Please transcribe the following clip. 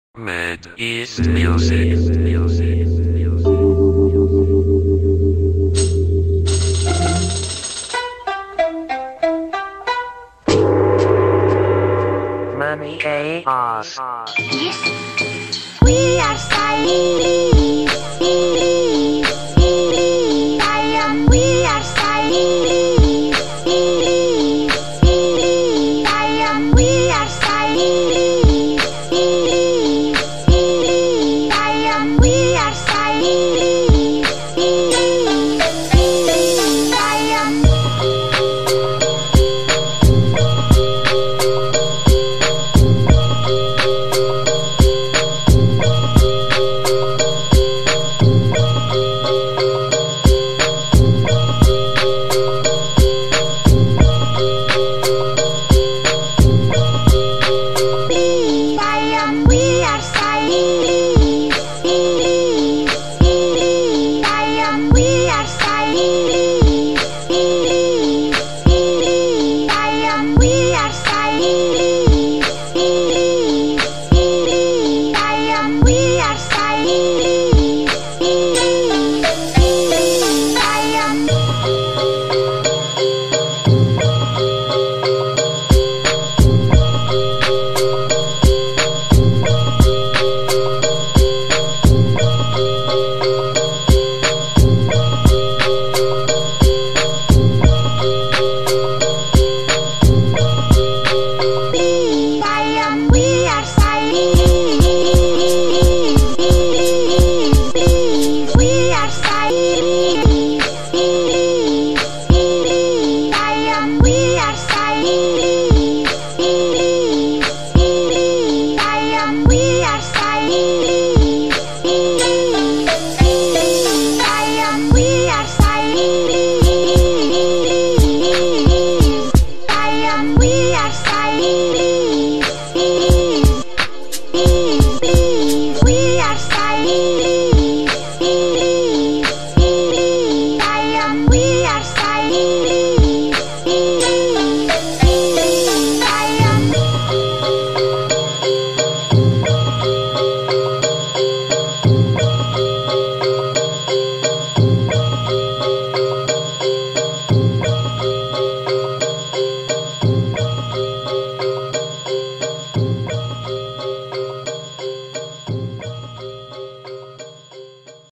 Mid East Music. Money Chaos. Yes, we are stylish. We are stylish. We are stylish. We are stylish. We are stylish. We are stylish. We are stylish. We are stylish.